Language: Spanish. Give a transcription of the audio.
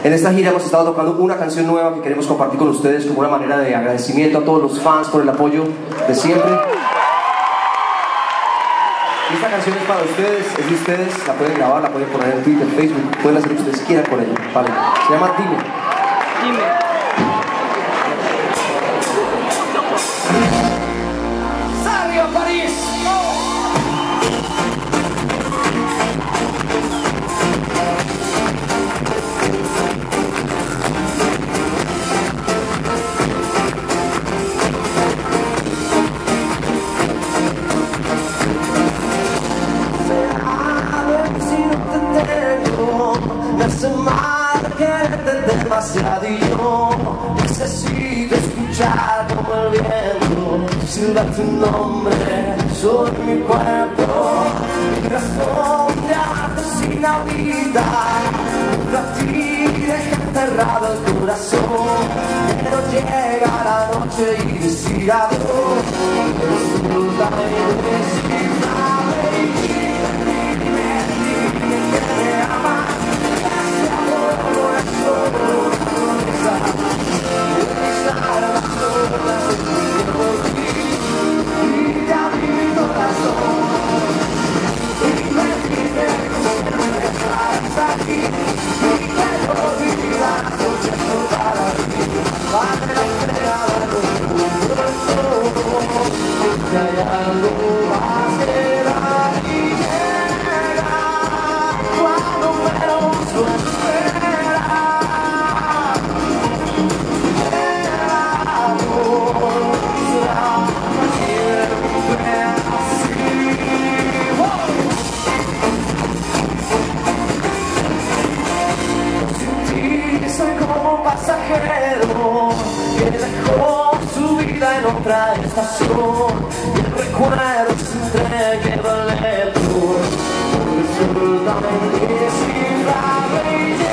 En esta gira hemos estado tocando una canción nueva que queremos compartir con ustedes como una manera de agradecimiento a todos los fans por el apoyo de siempre. Esta canción es para ustedes, es de ustedes, la pueden grabar, la pueden poner en Twitter, Facebook, pueden hacer lo que ustedes quieran con ella, ¿vale? Se llama Dime. Dime. ¡Salga París! Me hace mal quererte demasiado y yo necesito escuchar como el viento silba tu nombre sobre mi cuerpo. Mi razón de arte sin la vida, a ti deja enterrado el corazón. Quiero llegar a la noche y decir adiós. Pasajero que dejó su vida en otra estación y el recuerdo se entregue lento por el soldado que sin la belleza.